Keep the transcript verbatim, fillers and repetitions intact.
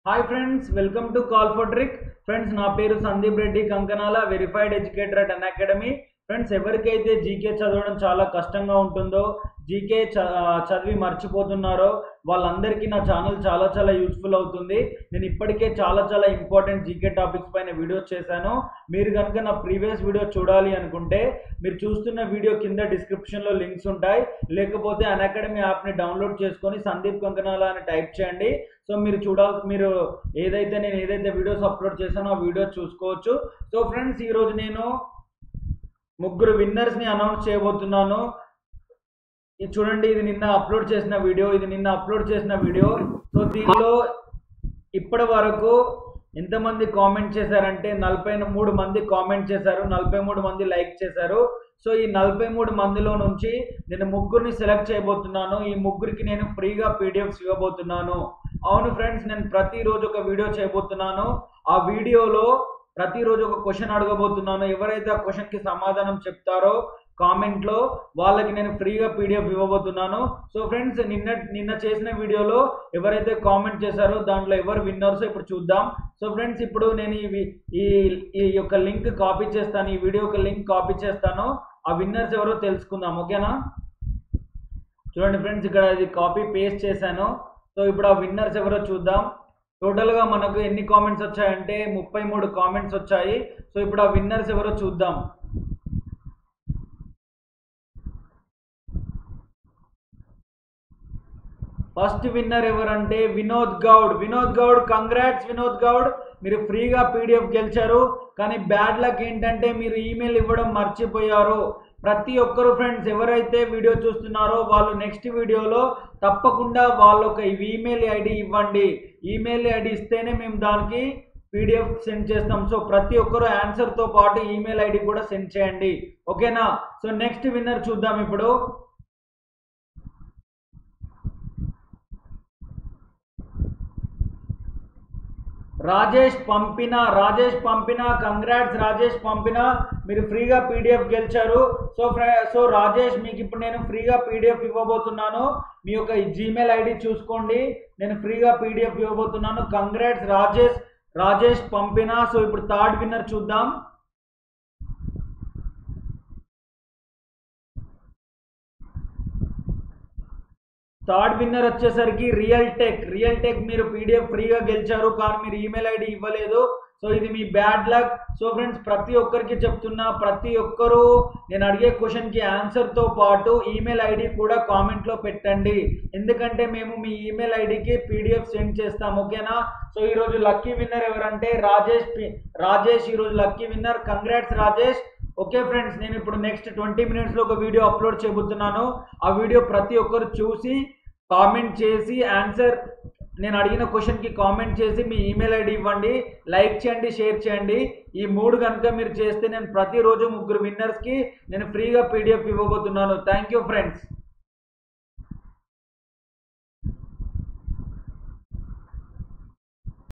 Hi friends, welcome to call for trick. Friends, నా పేరు Sandeep Reddy Kankanala, verified educator at Unacademy. Friends, ఎవరికైతే GK చదవడం చాలా కష్టంగా ఉంటుందో, జీకే చదివి మర్చిపోతున్నారో వాళ్ళందరికీ నా ఛానల్ చాలా చాలా యూస్ఫుల్ అవుతుంది. నేను ఇప్పటికే చాలా చాలా ఇంపార్టెంట్ జీకే టాపిక్స్ పైన వీడియోస్ చేశాను. మీరు కనుక నా ప్రీవియస్ వీడియో చూడాలి అనుకుంటే మీరు చూస్తున్న వీడియో కింద డిస్క్రిప్షన్లో లింక్స్ ఉంటాయి, లేకపోతే అన్ అకాడమీ యాప్ని డౌన్లోడ్ చేసుకొని సందీప్ కంకనాల అని టైప్ చేయండి. సో మీరు చూడాలి, మీరు ఏదైతే నేను ఏదైతే వీడియోస్ అప్లోడ్ చేశానో ఆ వీడియోస్ చూసుకోవచ్చు. సో ఫ్రెండ్స్, ఈరోజు నేను ముగ్గురు విన్నర్స్ని అనౌన్స్ చేయబోతున్నాను. ఇది చూడండి, ఇది నిన్న అప్లోడ్ చేసిన వీడియో ఇది నిన్న అప్లోడ్ చేసిన వీడియో సో దీనిలో ఇప్పటి వరకు ఎంతమంది కామెంట్ చేశారంటే నలభై మూడు మంది కామెంట్ చేశారు, నలభై మూడు మంది లైక్ చేశారు. సో ఈ నలభై మూడు మందిలో నుంచి నేను ముగ్గురిని సెలెక్ట్ చేయబోతున్నాను. ఈ ముగ్గురికి నేను ఫ్రీగా పీడిఎఫ్స్ ఇవ్వబోతున్నాను. అవును ఫ్రెండ్స్, నేను ప్రతిరోజు ఒక వీడియో చేయబోతున్నాను. ఆ వీడియోలో ప్రతిరోజు ఒక క్వశ్చన్ అడగబోతున్నాను. ఎవరైతే ఆ క్వశ్చన్కి సమాధానం చెప్తారో కామెంట్లో వాళ్ళకి నేను ఫ్రీగా పీడిఎఫ్ ఇవ్వబోతున్నాను. సో ఫ్రెండ్స్, నిన్న నిన్న చేసిన వీడియోలో ఎవరైతే కామెంట్ చేశారో దాంట్లో ఎవరు విన్నర్స్ ఇప్పుడు చూద్దాం. సో ఫ్రెండ్స్, ఇప్పుడు నేను ఈ ఈ యొక్క లింక్ కాపీ చేస్తాను, ఈ వీడియో యొక్క లింక్ కాపీ చేస్తాను. ఆ విన్నర్స్ ఎవరో తెలుసుకుందాం, ఓకేనా? చూడండి ఫ్రెండ్స్, ఇక్కడ ఇది కాపీ పేస్ట్ చేశాను. సో ఇప్పుడు ఆ విన్నర్స్ ఎవరో చూద్దాం. టోటల్గా మనకు ఎన్ని కామెంట్స్ వచ్చాయంటే ముప్పై మూడు కామెంట్స్ వచ్చాయి. సో ఇప్పుడు ఆ విన్నర్స్ ఎవరో చూద్దాం. ఫస్ట్ విన్నర్ ఎవరంటే వినోద్ గౌడ్. వినోద్ గౌడ్, కంగ్రాట్స్ వినోద్ గౌడ్, మీరు ఫ్రీగా పీడిఎఫ్ గెలిచారు. కానీ బ్యాడ్ లక్ ఏంటంటే మీరు ఈమెయిల్ ఇవ్వడం మర్చిపోయారు. ప్రతి ఒక్కరు ఫ్రెండ్స్ ఎవరైతే వీడియో చూస్తున్నారో వాళ్ళు నెక్స్ట్ వీడియోలో తప్పకుండా వాళ్ళ ఒక ఈమెయిల్ ఐడి ఇవ్వండి. ఈమెయిల్ ఐడి ఇస్తేనే మేము దానికి పీడిఎఫ్ సెండ్ చేస్తాం. సో ప్రతి ఒక్కరు ఆన్సర్తో పాటు ఈమెయిల్ ఐడి కూడా సెండ్ చేయండి, ఓకేనా? సో నెక్స్ట్ విన్నర్ చూద్దాం ఇప్పుడు. రాజేష్ పంపిన రాజేష్ పంపిన కంగ్రాట్స్ రాజేష్ పంపిన, మీరు ఫ్రీగా పీడిఎఫ్ గెలిచారు. సో సో రాజేష్, మీకు ఇప్పుడు నేను ఫ్రీగా పీడిఎఫ్ ఇవ్వబోతున్నాను. మీ యొక్క జీమెయిల్ ఐడి చూసుకోండి, నేను ఫ్రీగా పీడిఎఫ్ ఇవ్వబోతున్నాను. కంగ్రాట్స్ రాజేష్ రాజేష్ పంపిన. సో ఇప్పుడు థర్డ్ విన్నర్ చూద్దాం. థర్డ్ విన్నర్ వచ్చేసరికి రియల్ టెక్. రియల్ టెక్, మీరు పీడిఎఫ్ ఫ్రీగా గెలిచారు కానీ మీరు ఈమెయిల్ ఐడి ఇవ్వలేదు. సో ఇది మీ బ్యాడ్ లక్. సో ఫ్రెండ్స్, ప్రతి ఒక్కరికి చెప్తున్నా, ప్రతి ఒక్కరూ నేను అడిగే క్వశ్చన్కి ఆన్సర్తో పాటు ఈమెయిల్ ఐడి కూడా కామెంట్లో పెట్టండి, ఎందుకంటే మేము మీ ఈమెయిల్ ఐడికి పీడిఎఫ్ సెండ్ చేస్తాం, ఓకేనా? సో ఈరోజు లక్కీ విన్నర్ ఎవరంటే రాజేష్ రాజేష్ ఈరోజు lucky winner. Congrats Rajesh. Okay friends, నేను ఇప్పుడు నెక్స్ట్ ట్వంటీ మినిట్స్లో ఒక వీడియో అప్లోడ్ చేయబోతున్నాను. ఆ వీడియో ప్రతి ఒక్కరు చూసి కామెంట్ చేసి ఆన్సర్, నేను అడిగిన క్వశ్చన్కి కామెంట్ చేసి మీ ఈమెయిల్ ఐడి ఇవ్వండి, లైక్ చేయండి, షేర్ చేయండి. ఈ మూడు కనుక మీరు చేస్తే నేను ప్రతిరోజు ముగ్గురు విన్నర్స్కి నేను ఫ్రీగా పీడిఎఫ్ ఇవ్వబోతున్నాను. Thank you friends.